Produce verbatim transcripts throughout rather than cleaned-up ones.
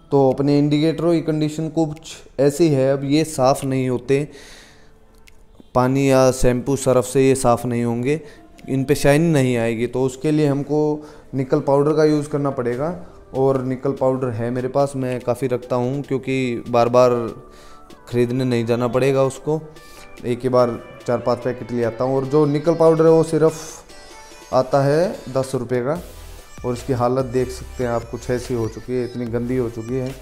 तो अपने इंडिकेटरों की कंडीशन कुछ ऐसी है, अब ये साफ़ नहीं होते, पानी या शैम्पू सर्फ से ये साफ़ नहीं होंगे, इन पे शाइन नहीं आएगी। तो उसके लिए हमको निकल पाउडर का यूज़ करना पड़ेगा। और निकल पाउडर है मेरे पास, मैं काफ़ी रखता हूँ क्योंकि बार बार ख़रीदने नहीं जाना पड़ेगा उसको, एक ही बार चार पांच पैकेट ले आता हूँ। और जो निकल पाउडर है वो सिर्फ आता है दस रुपये का। और इसकी हालत देख सकते हैं आप, कुछ ऐसी हो चुकी है, इतनी गंदी हो चुकी है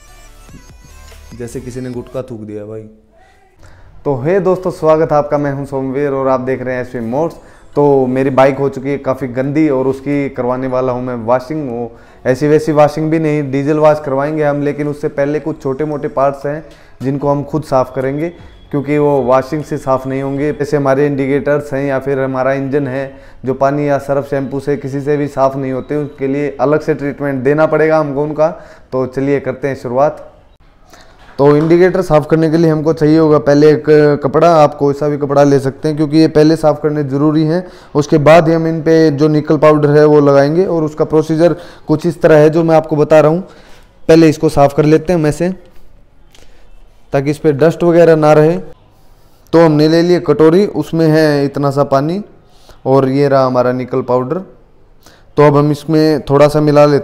जैसे किसी ने गुटखा थूक दिया भाई। तो हे दोस्तों, स्वागत है आपका, मैं हूं सोमवीर और आप देख रहे हैं एसपी मोड्स। तो मेरी बाइक हो चुकी है काफ़ी गंदी और उसकी करवाने वाला हूं मैं वॉशिंग। वो ऐसी वैसी वॉशिंग भी नहीं, डीजल वॉश करवाएंगे हम, लेकिन उससे पहले कुछ छोटे मोटे पार्ट्स हैं जिनको हम खुद साफ़ करेंगे क्योंकि वो वॉशिंग से साफ़ नहीं होंगे। जैसे हमारे इंडिकेटर्स हैं या फिर हमारा इंजन है जो पानी या सर्फ शैम्पू से किसी से भी साफ़ नहीं होते, उसके लिए अलग से ट्रीटमेंट देना पड़ेगा हमको उनका। तो चलिए करते हैं शुरुआत। तो इंडिकेटर साफ़ करने के लिए हमको चाहिए होगा पहले एक कपड़ा, आप कोई सा भी कपड़ा ले सकते हैं क्योंकि ये पहले साफ़ करने ज़रूरी हैं। उसके बाद ही हम इन पे जो निकल पाउडर है वो लगाएंगे और उसका प्रोसीजर कुछ इस तरह है जो मैं आपको बता रहा हूँ। पहले इसको साफ़ कर लेते हैं मैं से, ताकि इस पर डस्ट वगैरह ना रहे। तो हमने ले लिए कटोरी, उसमें है इतना सा पानी और ये रहा हमारा निकल पाउडर। तो अब हम इसमें थोड़ा सा मिला लेते हैं।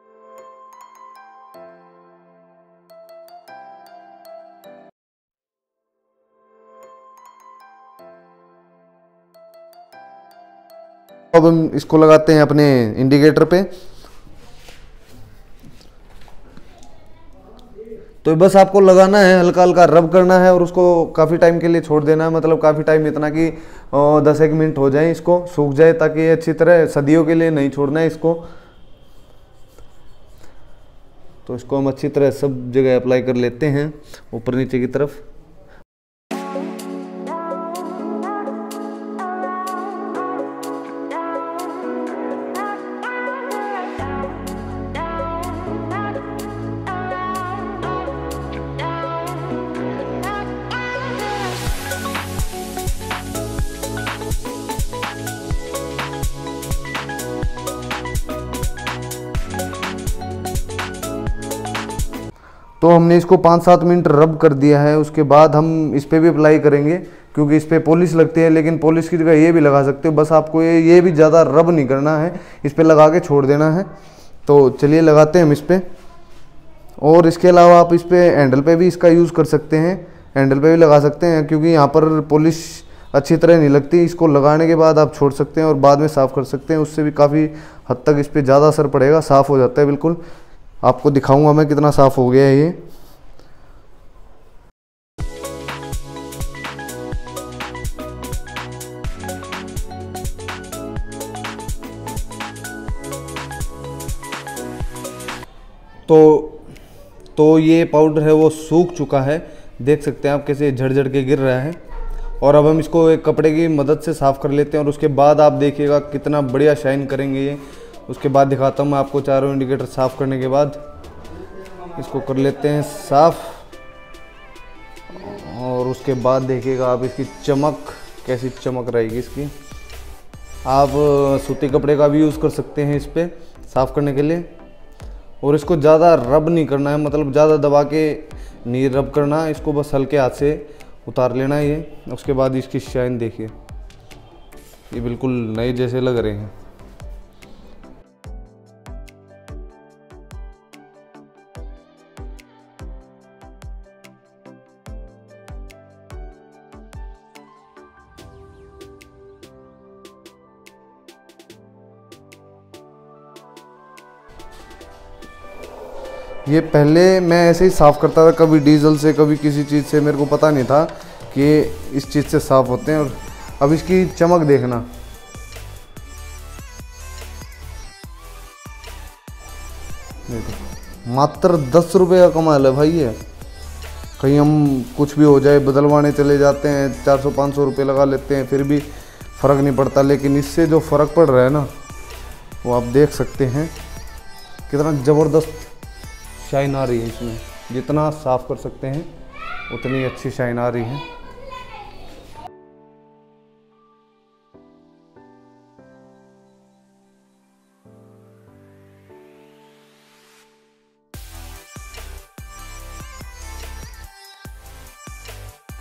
अब हम इसको लगाते हैं अपने इंडिकेटर पे। तो बस आपको लगाना है, हल्का हल्का रब करना है और उसको काफ़ी टाइम के लिए छोड़ देना है। मतलब काफ़ी टाइम, इतना कि दस एक मिनट हो जाए, इसको सूख जाए, ताकि ये अच्छी तरह, सदियों के लिए नहीं छोड़ना है इसको। तो इसको हम अच्छी तरह सब जगह अप्लाई कर लेते हैं, ऊपर नीचे की तरफ। तो हमने इसको पाँच सात मिनट रब कर दिया है। उसके बाद हम इस पर भी अप्लाई करेंगे क्योंकि इस पर पॉलिश लगती है, लेकिन पॉलिश की जगह ये भी लगा सकते हो। बस आपको ये ये भी ज़्यादा रब नहीं करना है, इस पर लगा के छोड़ देना है। तो चलिए लगाते हैं हम इस पर। और इसके अलावा आप इस पर हैंडल पे भी इसका यूज़ कर सकते हैं, हैंडल पे भी लगा सकते हैं क्योंकि यहाँ पर पॉलिश अच्छी तरह नहीं लगती। इसको लगाने के बाद आप छोड़ सकते हैं और बाद में साफ़ कर सकते हैं, उससे भी काफ़ी हद तक इस पर ज़्यादा असर पड़ेगा, साफ़ हो जाता है बिल्कुल। आपको दिखाऊंगा मैं कितना साफ़ हो गया है ये। तो तो ये पाउडर है वो सूख चुका है, देख सकते हैं आप कैसे झड़-झड़ के गिर रहा है। और अब हम इसको एक कपड़े की मदद से साफ़ कर लेते हैं और उसके बाद आप देखिएगा कितना बढ़िया शाइन करेंगे ये। उसके बाद दिखाता हूँ मैं आपको चारों इंडिकेटर साफ़ करने के बाद। इसको कर लेते हैं साफ़ और उसके बाद देखिएगा आप इसकी चमक, कैसी चमक रहेगी इसकी। आप सूती कपड़े का भी यूज़ कर सकते हैं इस पर साफ़ करने के लिए। और इसको ज़्यादा रब नहीं करना है, मतलब ज़्यादा दबा के नहीं रब करना, इसको बस हल्के हाथ से उतार लेना है ये। उसके बाद इसकी शाइन देखिए, ये बिल्कुल नए जैसे लग रहे हैं। ये पहले मैं ऐसे ही साफ़ करता था, कभी डीजल से कभी किसी चीज़ से, मेरे को पता नहीं था कि ये इस चीज़ से साफ़ होते हैं। और अब इसकी चमक देखना, मात्र दस रुपये का कमाल है भाई ये। कहीं हम कुछ भी हो जाए, बदलवाने चले जाते हैं, चार सौ पाँच सौ रुपये लगा लेते हैं, फिर भी फ़र्क नहीं पड़ता। लेकिन इससे जो फ़र्क पड़ रहा है ना, वो आप देख सकते हैं कितना ज़बरदस्त शाइन आ रही है इसमें। जितना साफ़ कर सकते हैं उतनी अच्छी शाइन आ रही है।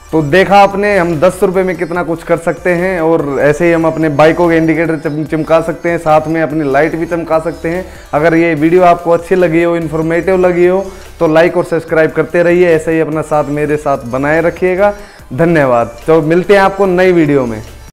तो देखा आपने हम दस रुपये में कितना कुछ कर सकते हैं, और ऐसे ही हम अपने बाइकों के इंडिकेटर चम, चमका सकते हैं, साथ में अपनी लाइट भी चमका सकते हैं। अगर ये वीडियो आपको अच्छी लगी हो, इन्फॉर्मेटिव लगी हो, तो लाइक और सब्सक्राइब करते रहिए। ऐसे ही अपना साथ मेरे साथ बनाए रखिएगा। धन्यवाद। तो मिलते हैं आपको नई वीडियो में।